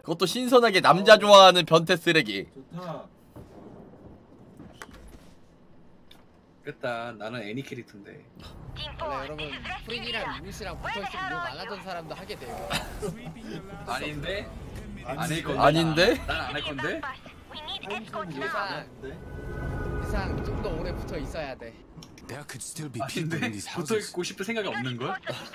그것도 신선하게 남자 좋아하는 변태 쓰레기. 좋다. 일단 나는 애니 캐릭터인데. 원래 여러분 프린이랑 루시랑 붙어있으면 욕 안 하던 사람도 하게 돼요. 아닌데? 아닐 건데. 아닌데? 난 안 할 건데. 이상 좀 더 오래 붙어 있어야 돼. There could still be people in 아닌데? these 붙어 houses. 있고 싶을 생각이 없는 걸?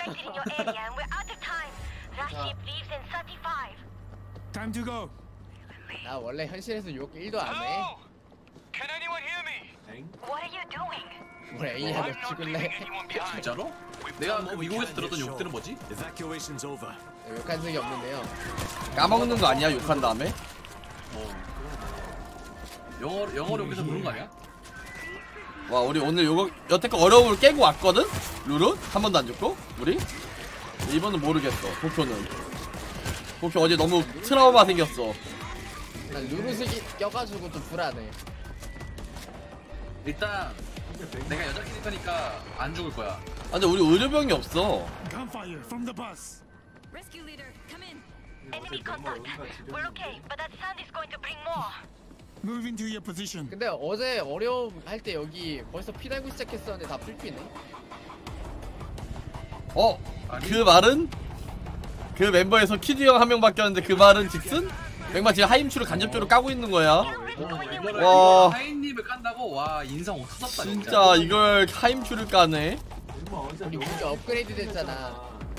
Time to go. 나 원래 현실에서 욕 1도 안 해. Can anyone hear me? 뭘 A야 너 죽을래? 진짜로? 내가 뭐 미국에서 들었던 욕들은 뭐지? Evacuation's over. 욕한 적이 없는데요. 까먹는 거 아니야? 욕한 다음에? 영어로 여기서 부른 거 아니야? 와 우리 오늘 요거 여태껏 어려움을 깨고 왔거든? 룰은? 한 번도 안 죽고? 우리? 이번은 모르겠어. 도쿄는 도쿄 어제 너무 트라우마 생겼어. 난 루루스기 껴가지고 좀 불안해. 일단 내가 여자 캐릭터니까 안 죽을 거야. 아 근데 우리 의료병이 없어. Gunfire from the bus. Rescue leader, come in. Enemy contact. We're okay, but that sound is going to bring more. Move into your position. 근데 어제 어려움 할 때 여기 벌써 피 달고 시작했었는데 다 풀피네. 그 말은? 그 멤버에서 키드 형 한 명 바뀌었는데 그 말은 즉슨? 맥마 지금 하임추를 간접적으로 까고 있는 거야. 와 하인님을 깐다고? 와 인성 없었다 진짜 이걸 하임추를 까네. 우리 진짜 업그레이드 됐잖아.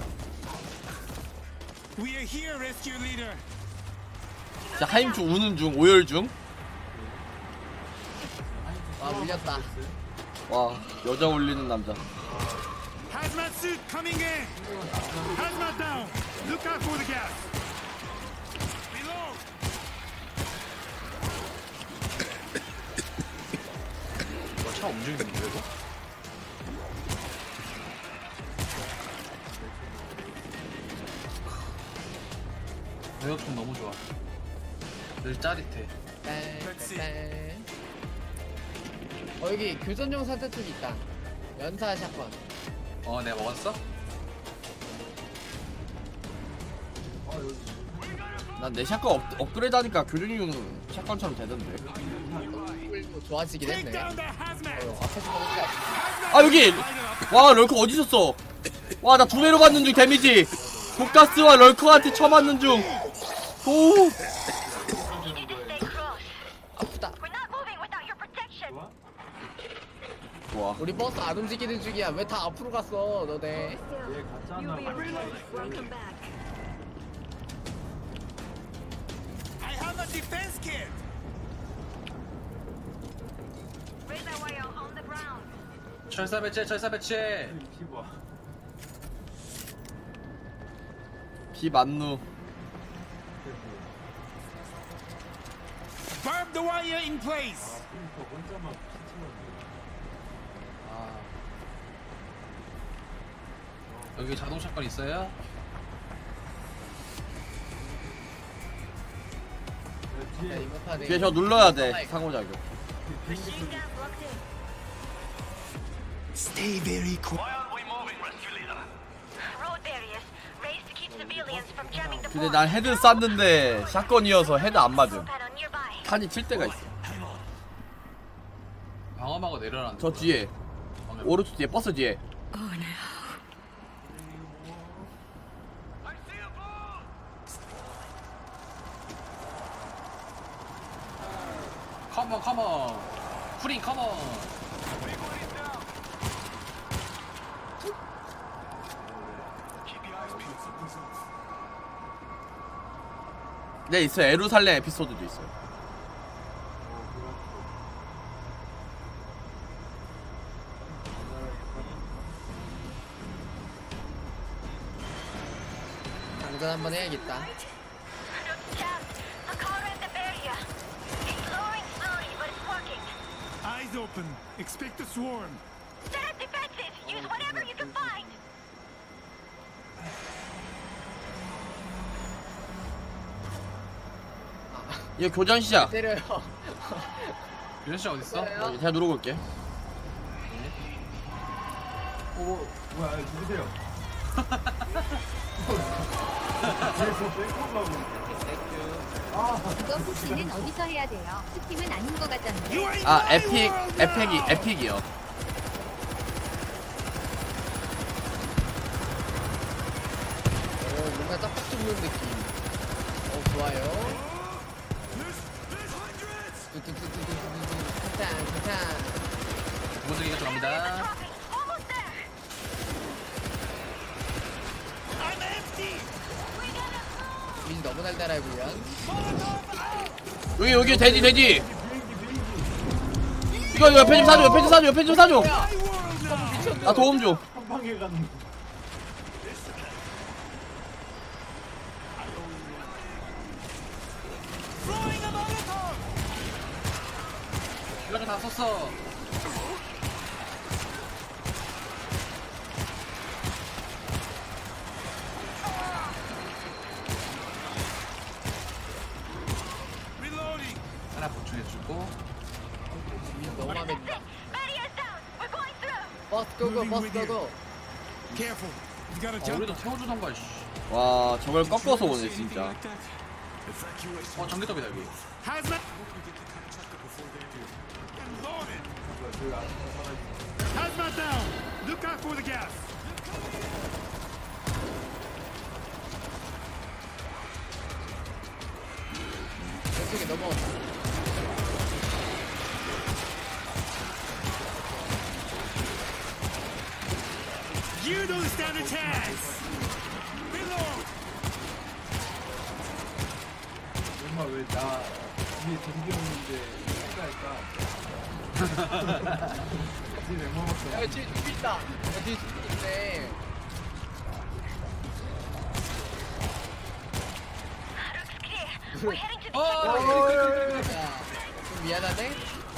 We are here, rescue leader. 진짜 하임추 우는 중, 오열 중. 와 물렸다. 와 여자 올리는 남자. Hazmat suit coming in. Hazmat down. Look out for the gas. Reload. 차 움직이는데 이거? 에어컨 너무 좋아. 늘 짜릿해. 여기 교전용 산타총이 있다. 연사 샷건. 내가 먹었어? 난 내 샷건 업그레이드 하니까 교류용 샷건처럼 되던데. 좋아지긴 Take 했네. down the hazmat. 앞에서 보니까 아 여기! 와 럴커 어디 있었어? 와 나 2배로 받는 중 데미지! 독가스와 럴커한테 쳐맞는 중! 오! 아프다. 좋아. 우리 버스 안 움직이는 중이야. 왜 다 앞으로 갔어 너네? 얘 갔잖아. Welcome back. I have a defense kit. 철사 배치 철사 배치. 피봐. 비만누. Barbed wire in place. 혼자만 피치면 여기 자동 샷건 있어요? 야, 이거 파네. 뒤에 저 눌러야 돼. 상호작용. Stay very quiet. Why aren't we moving, rescue leader? Road barriers raised to keep civilians from jamming the 근데 난 헤드 쐈는데 샷건이어서 헤드 안 맞음. pad on nearby. 탄이 칠 때가 있어. 방어막을 내려놨는데. 저 뒤에. 오른쪽 뒤에 버스 뒤에. Oh no. I see a ball! 컴온 컴온. 프린 컴온. Big one is down. Keep your eyes peeled. 네 있어요. 에루살렘 에피소드도 있어요. 장전 한번 해야겠다. A car at the barrier. It's lowering slowly, but it's working. Eyes open. Expect a swarm. Set up defenses. Use whatever you can find. 이거 교전 시작. 때려요. 유현 씨 어디 있어? 제가 누르고 올게. 오, 뭐야? 누구세요? 뒤에서 뺑kov하고. 이거 푸시는 어디서 해야 돼요? 스팀은 아닌 것 같던데. 아 에픽이요. 뭔가 짝짝 줍는 느낌. 좋아요. 두 번째 기가 들어갑니다. Almost there. 민지 너무 달달해 보여. 여기 돼지. 이거 옆에 좀 사줘. 나 도움 줘. 기가가 다 썼어. Reloading. 하나 보충해주고. 민지 너무 마음에 든다. Barriers down. We're going through. 버스 고고 버스 고고. Careful. You gotta jump. 우리도 태워주던가. 씨. 와 저걸 꺾어서 오네 진짜. 전기톱이다 여기. Hazmat. Loaded. Hazmat down. Look out for the gas. 왼쪽에 넘어왔어. You don't stand a chance. Reload. 정말 왜 나 뒤에 전기 없는데 할까? 야 뒤에 죽이 있다. 야 뒤에 죽이 있네. Looks clear. We're heading to the 야, 좀 미안하네.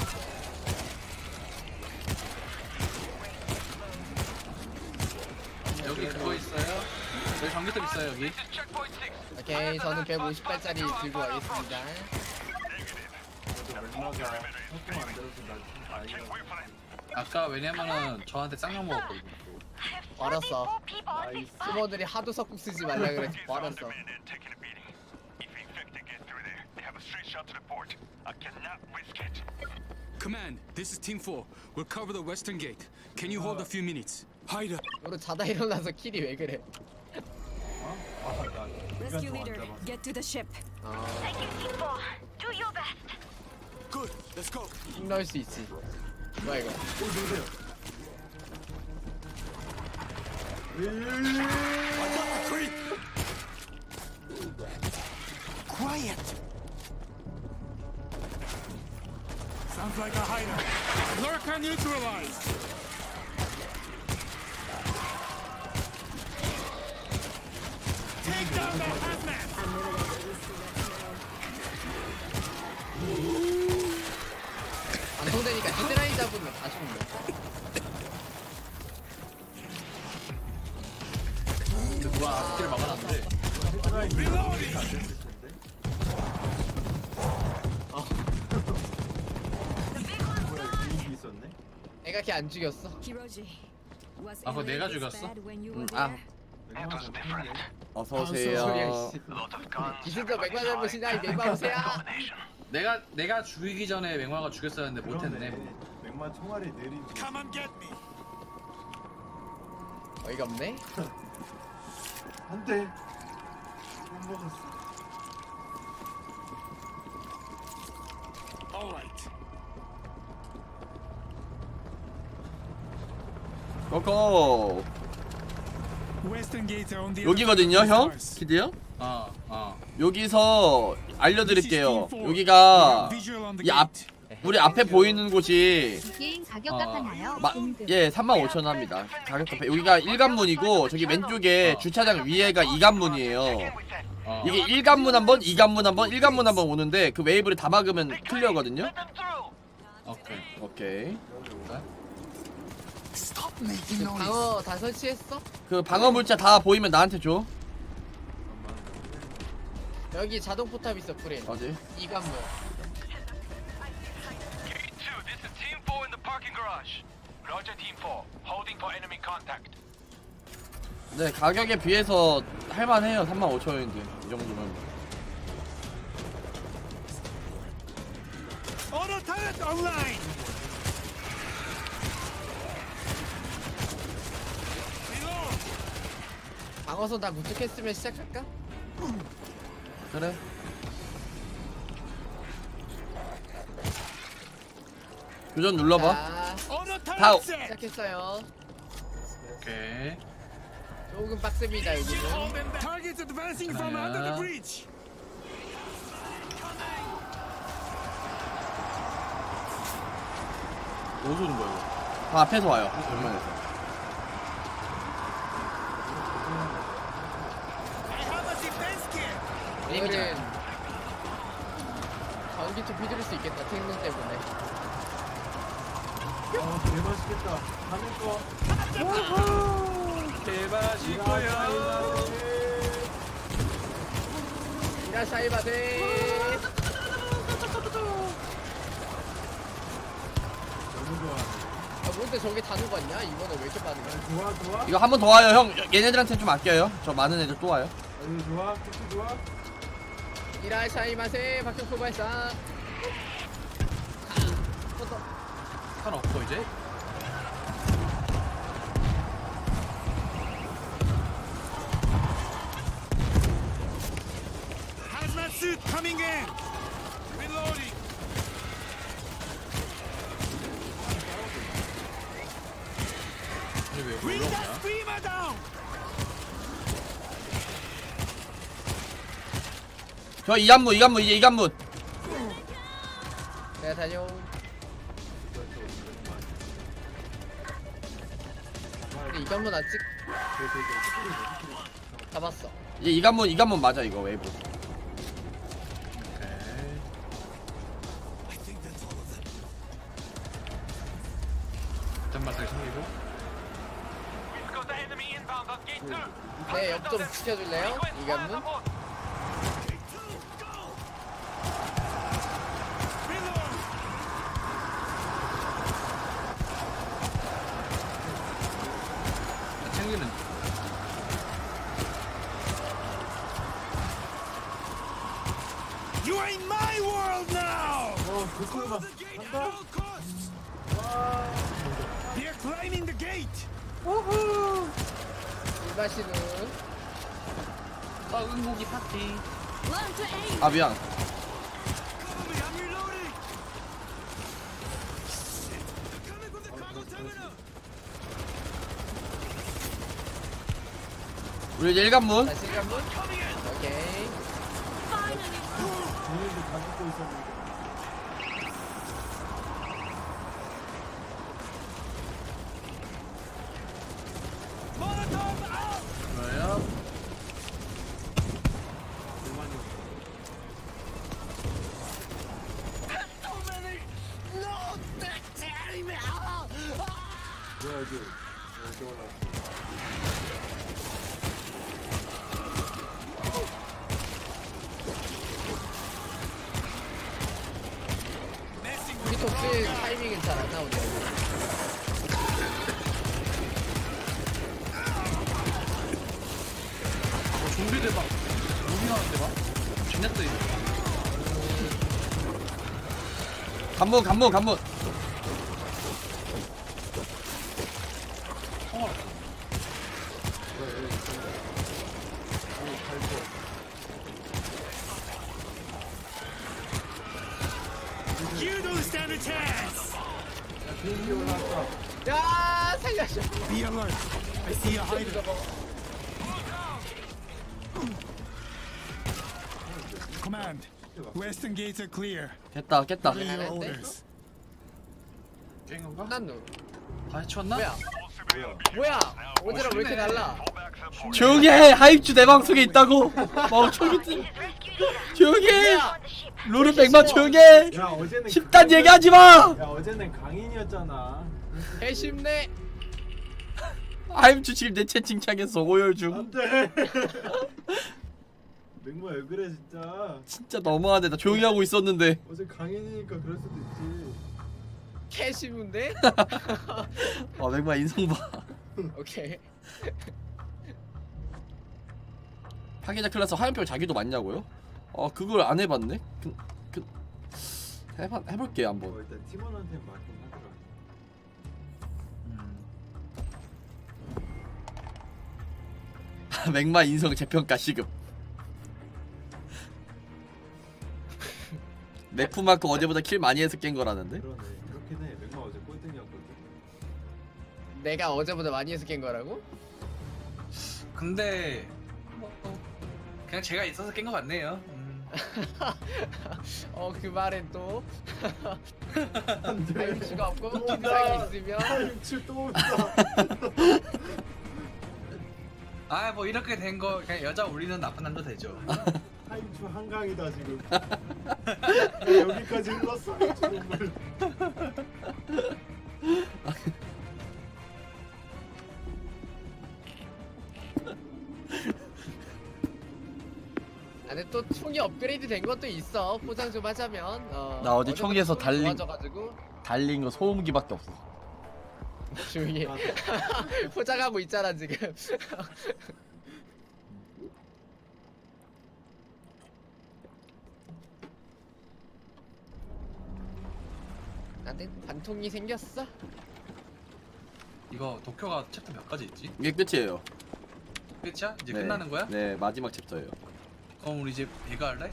여기 그거 있어요? 여기 전기톱 있어요 여기. 오케이, 저는 150발짜리 들고 가겠습니다. 아까 왜냐면은 저한테 쌍욕 먹었거든요. 알았어. people. 스모들이 하도 석국 쓰지 말라 그래서 알았어. Taking a beating. If infected get through there, they have a straight shot to the port. I cannot risk it. Command, this is Team 4. We'll cover the western gate. Can you hold a few minutes? Hide up. 우리 자다 일어나서 킬이 왜 그래? Rescue leader, get to the ship. Thank you, Team 4. Do your best. Good. Let's go. 힘 넣을 수 있지. 뭐야 이거? Quiet. Sounds like a hider. Lurker neutralized. Take down that hazmat. 방송되니까 헤드라인 잡으면 다 죽네. 누가 앞길을 막아놨는데. 애가 걔 안 죽였어. Hiroji, was 아, 그거 내가 Area 죽였어? bad when you were 아. there? It was different. 어서 소리야, 오세요. 씨. A lot of guns. 기승전 맥만 잘못이냐 이 맥만 오세요. Combination. 내가 죽이기 전에 맹마가 죽였어야 했는데 못했네. 맥마 총알이 내린. Come and get me. 어이가 없네. 안 돼. 못 먹었어. All right. 고고. Western gates are on the 여기거든요 other 형? side of the stars. 키드요? 어. 여기서 알려드릴게요. 여기가 이 앞 우리 앞에 보이는 곳이 게임 가격 값하나요? 예 35,000원 합니다. 가격 값. 여기가 1관문이고 저기 왼쪽에 주차장 위에가 2관문이에요. 이게 1관문 한번, 2관문 한번, 1관문 한번 오는데 그 웨이브를 다 막으면 클리어거든요. 오케이. 오케이. 그 방어 다 설치했어? 그 방어 물자 다 보이면 나한테 줘. 여기 자동 포탑 있어 프린. 어디? 이관문. Gate 2, this is Team 4 in the parking garage. Roger, Team 4. Holding for enemy contact. 네 가격에 비해서 할만해요. 35,000원인데 이 정도면. Auto turret online. Reload. 방어선 다 구축했으면 시작할까? 그래. 교전 눌러봐. 자, Auto Pow. turret set. 시작했어요. 오케이. 조금 빡셉니다 여기는. Targets advancing from under the bridge. 어디서 오는 거야 이거? 아, 앞에서 와요. 정면에서. I have a defense kit. 오늘은 전기투 휘두를 수 있겠다 тех능 때문에. 아 개맛있겠다. 하는 거. 대박일 거야. 이라샤이마세. 너무 좋아. 아 뭔데 저게 다 녹았냐? 이번에 왜 이렇게 빠르냐? 좋아 좋아. 이거 한 번 더 와요, 형. 얘네들한테 좀 아껴요. 저 많은 애들 또 와요. 아주 좋아. 특히 좋아. 이라샤이마세 박격포 발사. 탄 없어 이제? Hazmat suit coming in. Reloading. 이게 왜 Bring that 올라오냐? screamer down. 저 이간문, 이제 이간문. 내가 다녀. 근데 이간문 아직 잡았어. 이제 이간문 맞아, 이거 웨이브. 잠깐만 생기고. We've got the enemy inbound on gate 2. 네, 옆 좀 지켜줄래요? 이간문? 챙기는. You are in my world now. 그거만 The gate at 한다. all costs. They're climbing the gate. 일바시는 썩은 고기 파티. Learn to aim. 아, 미안. Cover me, I'm reloading. They're coming from the cargo terminal. 우리 이제 일간문. 다시 이간문? 오케이. 얘네들 다 죽고 있었는데. Molotov out. 뭐야? 뭐야 이게? 이렇게 올라왔어. 우리 톡스 타이밍은 잘 안 나오네. 좀비들 막 무빙하는데 막. 쥐냈어 이거. 간문. You don't stand a chance. 비행기 올라왔다. 야, 살려줘. Be alert. I see a hider. Command. Western gates are clear. 깼다. Give me your orders. 깬 건가? 혼난 누. 다 해쳤나? 뭐야? 뭐야? 오지랑 왜 이렇게 달라? 조용히 해! 하입주 내 방송에 있다고! 멍청이들. 조용히 해! On the ship. 룰은 100만 조용히 해! 야 어제는 10단 얘기하지 마! 야 어제는 강인이었잖아. 해심내. 하입주 지금 내 채팅창에서 오열 중. 안돼. 맹모 왜 그래 진짜. 진짜 너무하네. 나 조용히 하고 있었는데. 어제 강인이니까 그럴 수도 있지. 캐시문데? 맹마 인성 봐. 오케이. 파괴자 클래스 화염병 자기도 맞냐고요? 그걸 안 해봤네? 해볼게요 한번. 일단 팀원한테 맞긴 하더라. 맥마 인성 재평가 시급. 네프마크 어제보다 킬 많이 해서 깬 거라는데? 그러네. 그렇긴 해. 맥마 어제 꼴등이었거든. 내가 어제보다 많이 해서 깬 거라고? 근데 뭐, 그냥 제가 있어서 깬 것 같네요. 그 말엔 또 안 돼. 할 수가 없고 또 온다. 김사가 있으면 하임추 또 온다. 아 뭐 이렇게 된 거 그냥 여자 우리는 나쁜 남자 되죠. 하임추 한강이다 지금. 야, 여기까지 흘렀어. 하임추 눈물. 안에 또 총이 업그레이드 된 것도 있어. 포장 좀 하자면. 나 어제 총에서 달린- 좋아져가지고 달린 거 소음기밖에 없어. 조용히 해. 포장하고 있잖아 지금. 나는 반통이 생겼어. 이거 도쿄가 챕터 몇 가지 있지? 이게 끝이에요. 끝이야? 이제 네. 끝나는 거야? 네, 마지막 챕터예요. 그럼 우리 이제 배가 할래?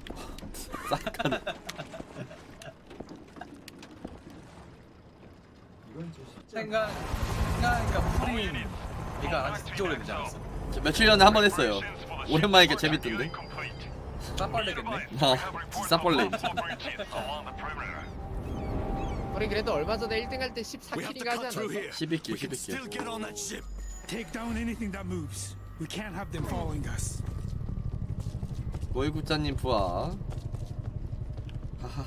이건 좀 쉽지. 생각하니까 프린 배가 안 한지 되게 오래되지 않았어? 며칠 전에 한 번 했어요. 오랜만이니까 재밌던데. 짜빨래겠네? 싸벌레. 우리 그래도 얼마 전에 1등 할 때 We have to 14킬인가 하지 cut through 않았어? here. 12킬, We can still 12킬. get on that ship. Take down anything that moves. We can't have them following us. 모이구짜님 부하. 하하.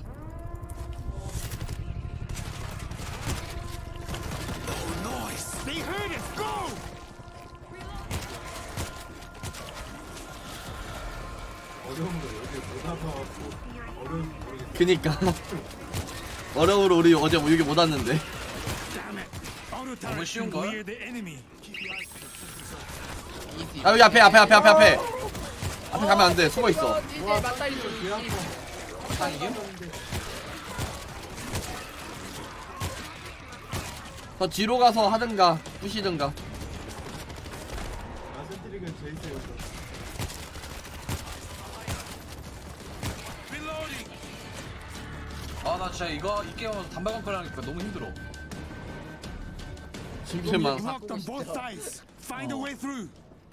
Noise. They heard us. Go. 어려운 거 여기 못 와서 어려운 모르겠어. 그니까. 어려우로 우리 어제 여기 못 왔는데. Damn it. Auto 너무 turret 쉬운 can 거야? clear the enemy. 이지. 아 여기 앞에. 앞에 가면 안 돼. 숨어 있어. 이제 맞다 이거. 아 이게? 더 뒤로 가서 하든가 부시든가. 라센트릭은 제일 세요. Reloading. 아 나 진짜 이 게임하면서 단발광클 하니까 너무 힘들어. 심심한. Blocked on both sides. Find a way through.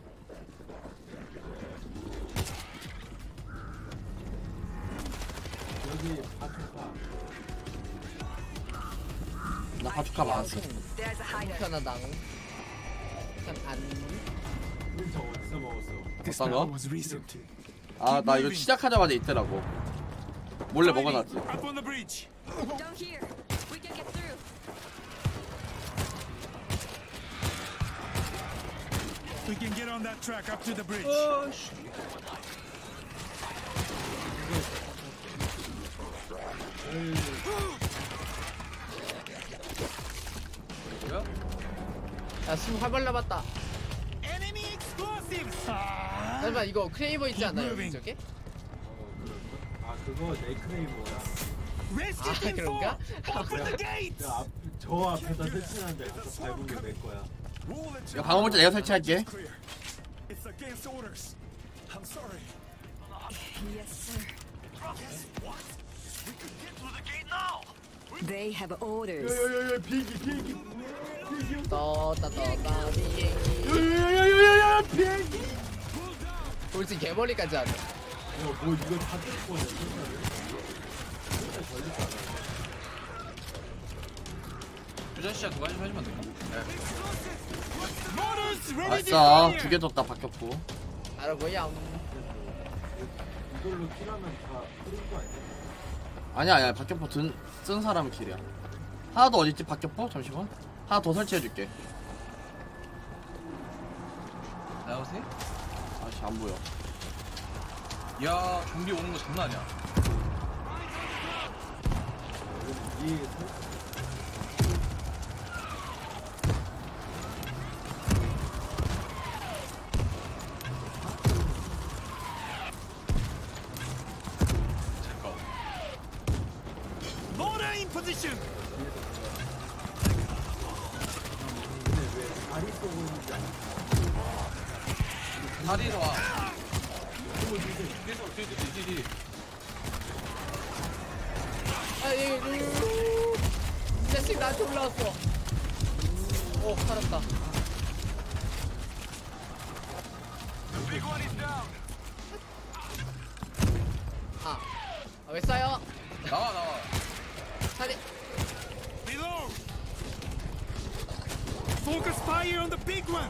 여기 아프파. 나 파투카 많았어. 편하당. 안. 우린 저 어디서 먹었어? This 어떤 battle 거? was recent. 아 나 이거 시작하자마자 있더라고. 몰래 먹어놨지. Up on the bridge. Down here. We can get through. We can get on that track up to the bridge. 뭐야? 야숨 활발 남았다. Enemy explosives. 잠깐만 이거 크레이버 있지 않나요 moving. 저게? 아 그거 네이크레이버야. Rescue 아 team 그런가? 4. Open the gates. 저 앞에다 설치하는데 가서 밟은 게 내 거야. Wall at 이거 방어물자 내가 설치할게. clear. It's against orders. I'm sorry. Yes, sir. We could get through the gate now. They have orders. 야야야야 비행기. 떴다 비행기. 야야야야야 비행기. 돌진 개머리까지 하네. 야뭐 이거 다 뜯고 있네. 진짜 걸렸잖아. 유전시야 누가 좀 해주면 안 될까? Motors ready to 아싸 fire. 2개 줬다 박격포. 알아보야. 이걸로 킬하면 다 뚫은 거 아니야? 아니야 박격포 쓴 사람 킬이야. 하나 더 어딨지 박격포? 잠시만. 하나 더 설치해줄게. 나오세요? 아씨 안 보여. 야 좀비 오는 거 장난 아니야. 이 잠깐. position. 다리로 와. 뒤. 이 자식 나한테 올라왔어. 오, 살았다. Big one is down. 왜 쏴요? 나와. 살리. Reload. Focus fire on the big one.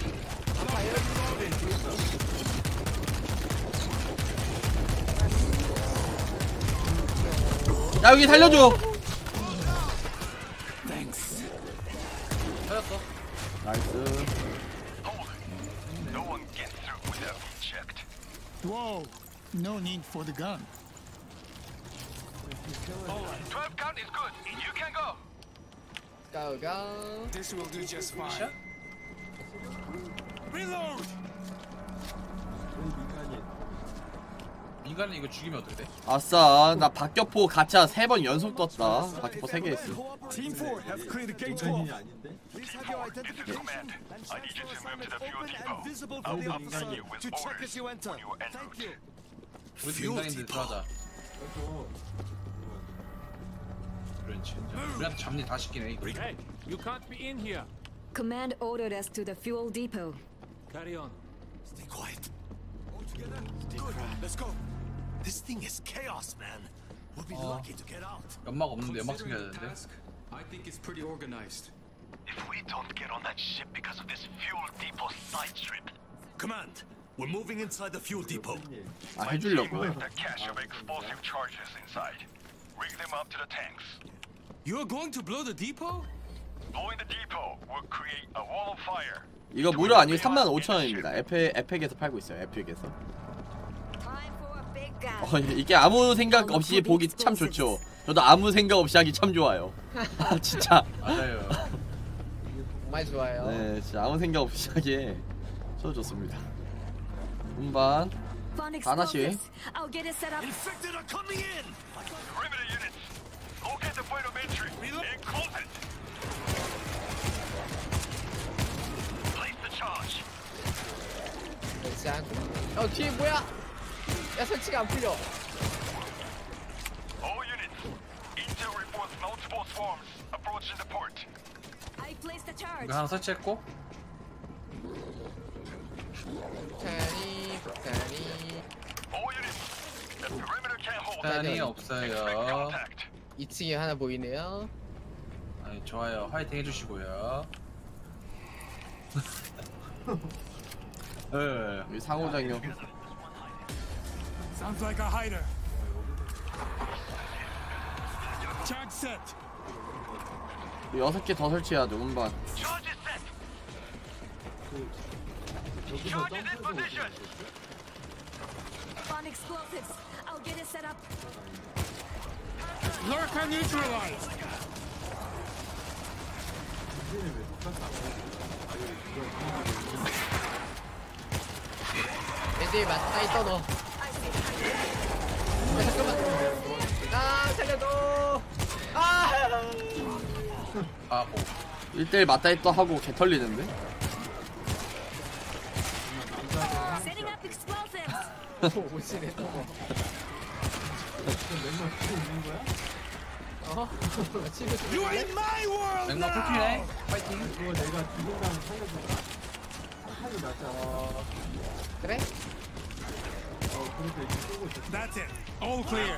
야 여기 살려줘. 살렸어. 나이스. Hold it. No one gets through without being checked. Whoa. No need for the gun. 12 count is good. You can go. go. This will do just fine. Reload. 인간은 이거 죽이면 어떻게 돼? 아싸 나 박격포 가차 3번 연속 떴다. 박격포 3개 했어. Team 4 have cleared gate 12. This is command. I need you to move to the fuel depot. I'll update you with orders when you are en route. 우리 인간인들 들어가자. 그렇지. 우리한테 잡일 다 시키네. 이거. Hey, you can't be in here. Command ordered us to the fuel depot. Carry on. Stay quiet. All together? Good. Let's go. This thing is chaos, man. We'll be lucky to get out. 연막 없는데 연막 챙겨야 되는데. I think it's pretty organized. If we don't get on that ship because of this fuel depot side trip, Command, we're moving inside the fuel depot. 아 해주려고. left a cache of explosive charges inside. Rig them up to the tanks. You're going to blow the depot? Blowing the depot will create a wall of fire. 이거 무료 아니고 35,000원입니다. 에펙에서 팔고 있어요. 에픽에서. Time for a big guy. 이게 아무 생각 없이 보기 참 좋죠. 저도 아무 생각 없이 하기 참 좋아요. 진짜. 맞아요. 정말 좋아요. 네, 진짜 아무 생각 없이 하기에 저도 좋습니다. 운반. Found 하나씩. explosives. I'll get it set up. Infected are coming in! Perimeter units, locate the point of entry and close it. Place the charge. 그렇지 않고. 뒤에 뭐야? 야, 설치가 안 풀려. All units, intel reports multiple swarms approaching the port. I placed the charge. 이거 하나 설치했고. 폭탄이. All units, the perimeter can't hold. 폭탄이 Expect 없어요. contact. 2층에 하나 보이네요. 아니, 좋아요. 화이팅 해주시고요. 네. 여기 상호작용. Sounds like a hider. Charge set. 6개 더 설치해야 돼. 운반. Charge is set. Charge is in position. Found explosives. I'll get it set up. Lurker neutralized. 애들 맞다 있어 너. 야, 잠깐만. 아, 살려줘. 아. 하고. 1대1 맞다 했다 하고 개 털리는데? Setting up explosives. 오시네 또. You are in my world 맥락 now. 풀피네. 파이팅. 그래? That's it. All clear.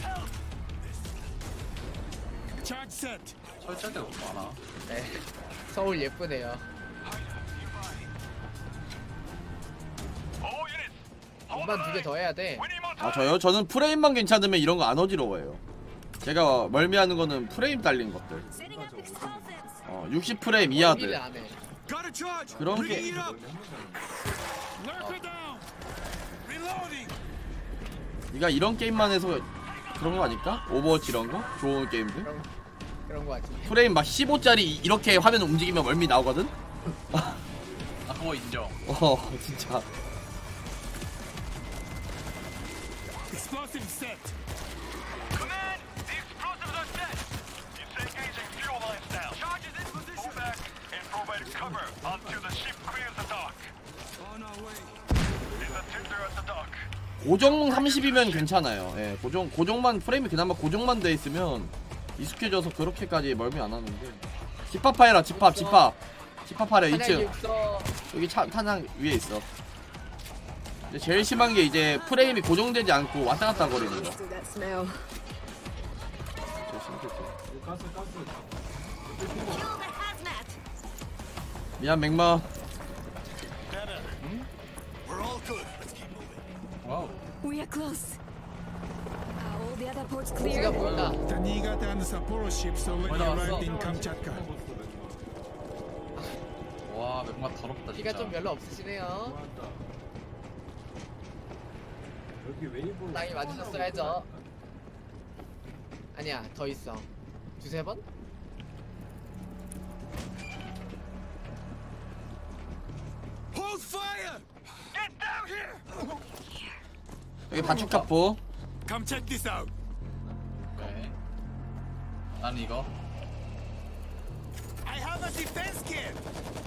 Charge set. 설치할 데가 많아. 네. 서울 예쁘네요. All units, hold 공반 2개 더 해야 돼. We need more 아 time. 저요? 저는 프레임만 괜찮으면 이런 거 안 어지러워요. 제가 멀미하는 거는 프레임 딸린 것들. Setting up explosives. 60프레임 일을 이하들. 안 해. Got a charge! 그런 Bring 게 it up! Lurker down. Reloading. 네가 이런 게임만 해서 그런 거 아닐까? 오버워치 이런 거? 좋은 게임들? 그런 거 같지. 프레임 막 15짜리 이렇게 화면 움직이면 멀미 나오거든? 아, 그거 인정. 진짜. Explosive set. Command, the explosives are set. 고정 30이면 괜찮아요. 예, 고정만 프레임이 그나마 고정만 돼 있으면 익숙해져서 그렇게까지 멀미 안 하는데. 집합하여라 집합하래 2층. 여기 탄창 위에 있어. 근데 제일 심한 게 이제 프레임이 고정되지 않고 왔다 갔다 거리는 거. That smell. 제일 심했어. 가스. Kill the hazmat. 미안 맥마. We're all good. Let's keep moving. 와우. We are close. Are all the other ports 지가 clear? 보인다. The Niigata and Sapporo ships already Bueno, arrived so- in Kamchatka. 와 맥마 더럽다 피가 진짜. 좀 별로 없으시네요. 여기 웨이브. 땅이 맞으셨어야죠. 아니야, 더 있어. 두세 번? Hold fire! Get down here! 여기 바축카포. Come check this out. 오케이. 난 이거. I have a defense kit!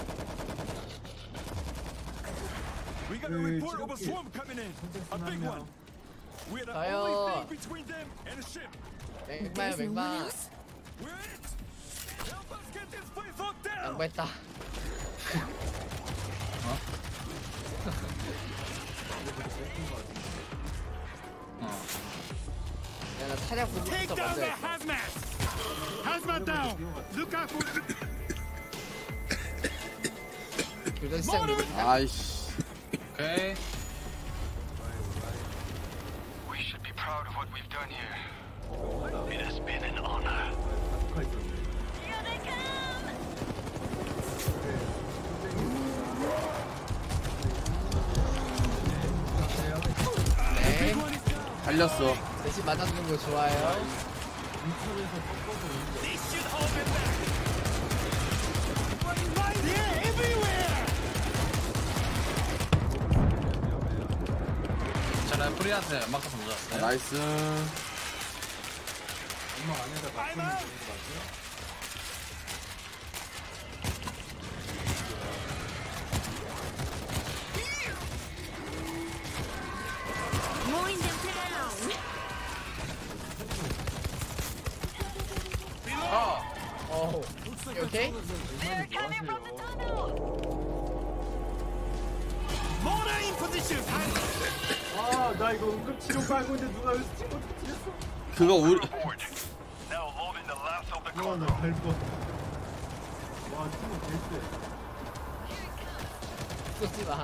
We got a report of a swarm coming in. A big one. We're the Tayo. only thing between them and a ship. 맥마야, There's no one 맥마. else? We're it. Help us get this place locked down. 양보했다. 야, 나 차량 Take 부분부터 down 먼저 the 했어. hazmat. Hazmat down. Look out for. 교전 시작 누르. 아이씨. 오케이. We should be proud of what we've done here. It has been an honor. Here they come. 네. 달렸어. 대신 맞아주는 거 좋아요. 괜찮아요. 프리한테 연막도 던져놨어요. 나이스. Mowing them down. 어우. 오케이? They're coming from the tunnel. Mortar in position. 아나 이거 응급치료 깔고 있는데 누가 여기서 찍어 뒤졌어. 그거 우리 Now loading the last of the 와나 갈 뻔. 와 팀이 제일 세. 쏘지 마.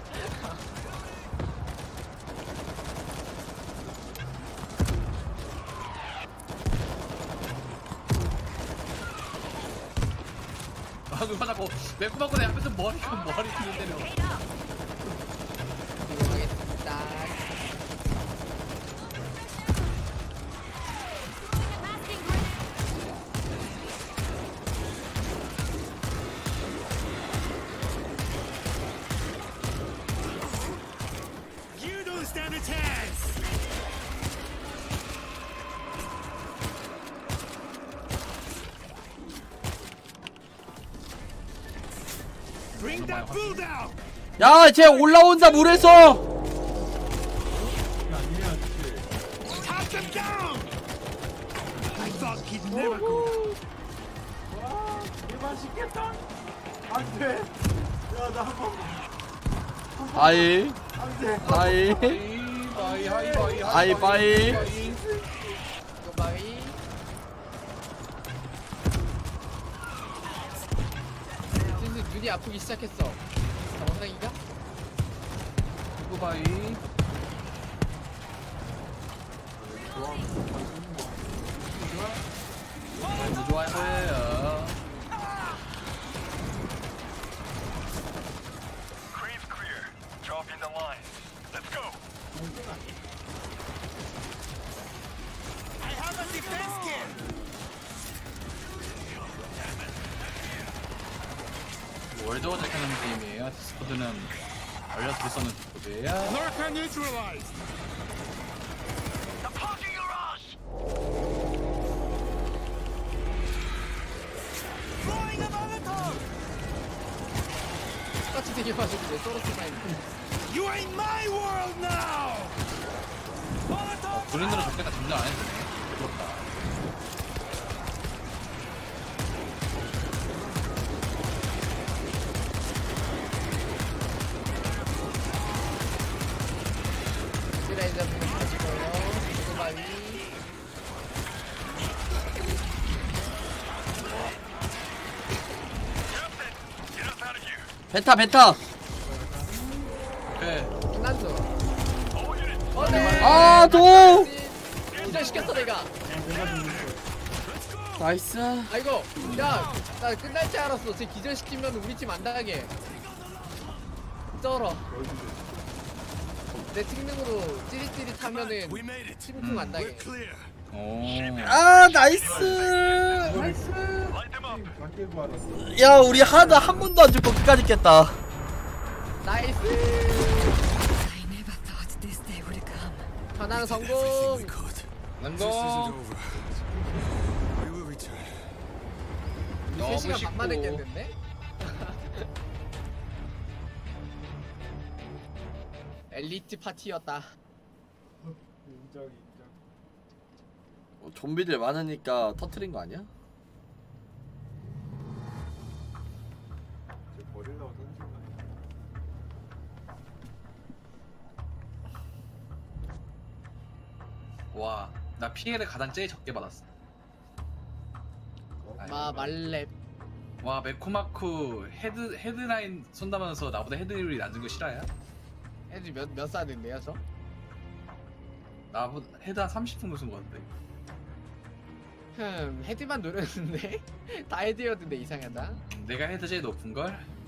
아 누가 자꾸 맥구 받고 내 앞에서 머리 때려. 이용하겠습니다. You don't stand a chance. Bring that bull down. 야, 쟤 올라온다 물에서. Top them down. I thought he'd never go. 와 맛있겠다. 안돼. 야나 한번 아이, 안돼. 아이, 아이, 빠이. 이거 바위. 슬슬 눈이 아프기 시작했어. 정상인가? 구바이. 너무 좋아할 거예요. Cree's clear. Drop in the line. Let's go. I have a defense kit. 월드워 제캐는 게임이에요. 디스코드는 알려드릴 수 없는 디스코드예요. Lurker neutralized. Approaching your rush. Throwing a Molotov. 똑같이 되게 봐주고 왜 떨어뜨리나 했는데. You are in my world now. 브랜드로 적겠다 장난 안 해주네. 부럽다. 스라이저 가지고요. 오토바이. 베타 베타. 오케이. 끝났어. 네. 아 도. 기절시켰어 내가. 나이스. 아이고 야 나 끝날 줄 알았어. 쟤 기절시키면 우리 팀 안 당하게. 쩔어. 내 특능으로 찌릿찌릿하면은 We made it. 팀풍 안 당해. We're clear. 오. 아 나이스. 밖에 구하놨어. 야 우리 하나 한 번도 안 죽고 끝까지 깼다. 나이스. I never thought this day would come. 현황 Everything 성공. we could. 랜덤. This isn't over. We will return. 너무 3시간 쉽고. 반 만에 깼는데? 엘리트 파티였다. 인정. 좀비들 많으니까 터트린 거 아니야? 쟤 버리려고 던진 거 아니야? 와, 나 피해를 가장 제일 적게 받았어. 말렙. 와, 메코마쿠 헤드라인 손담으면서 나보다 헤드율이 낮은 거 실화야? 헤드 몇 살인데요 저? 나보다 헤드 한 30분 무슨 거 같은데. 헤드만 노렸는데? 다 헤드였는데 이상하다. 내가 헤드 제일 높은 걸?